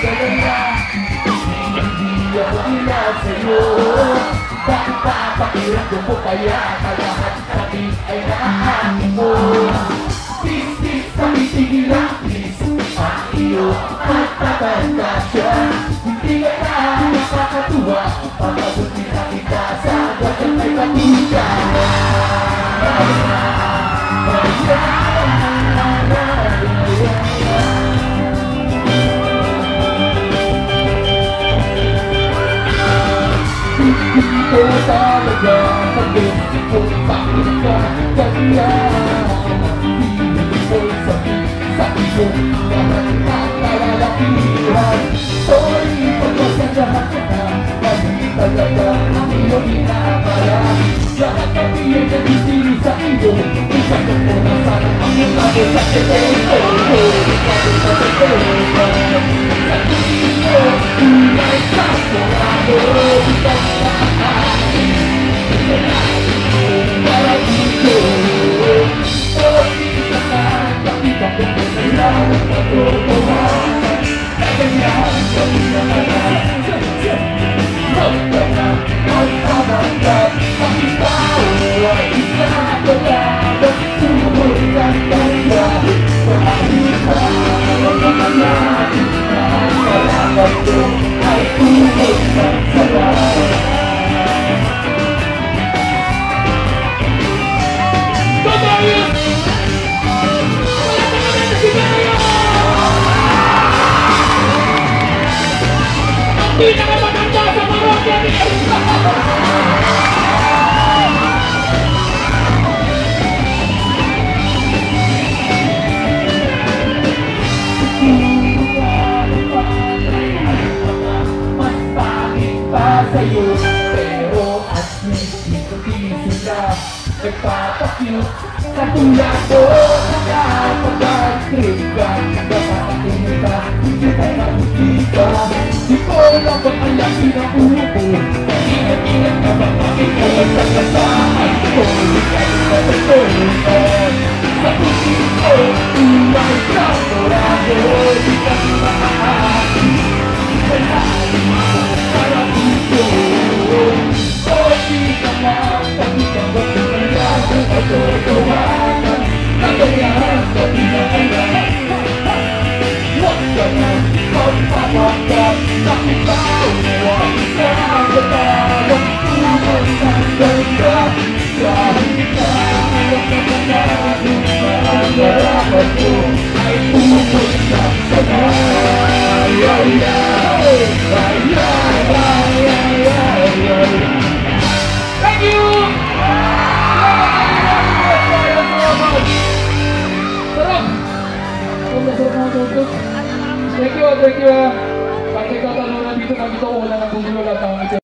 Dalawa, hindi ako ila sa'yo. Bakit papakiramdam ko kaya lahat kami ay naaamin mo? Please, please, pakitigil lang, please. Ang iyo at papantasya, hindi ka na nakakatuwa. Papagutin na kita sa agad ay patika. Hindi ko talaga pag-ibig ko bakit ka kaya hindi ko sa iyo lahat ang kalalakihan. Sorry, pagpasyahan ko na mali talaga ang iyong inakala. Lahat kami ay nagtitili sa iyo. Isang ko na sana ang mulago sa telepo. Sa tingin mo, tunay sa mulago. Ikaw na aking para dito. Sorry ka na, nakita ko mo na lang ang patutuhan. Kaganyan ko na huwag ka na magpamanggap. Ang ikaw ay isa ko lang. Sumunod ka kaya kahit pa ang mga natin na salamat ko ay tunod ng sarap. Babayan! Wala ka naman na sigaya! Ang pinakamaganda sa parokya ni Elsa! Mas pangit pa sa'yo, pero at least hindi sila nagpapakyut. Katulad ko, nakapag-trip ka, nakakatingin ka, hindi ka nakikita. Di ko lang ba't ang laki ng ulo ko, ingat-ingat ka ba makikita sa kasaan ko. Ika'y matutulungan sa tingin ko, umay ka morado. Di ka maaari, malalim mo para dito. O di ka makakita ba ang katotohanan na ganyan sa pinakalan. Huwag ka na magpapanggap na ikaw ay isang katawang tunay ng ganda. Kahit na huwag ka na nagmamarapat ko ay tunay ng sanay. Thank you! Thank you. Pag nagtatanong na dito, wala nang bumulong lang.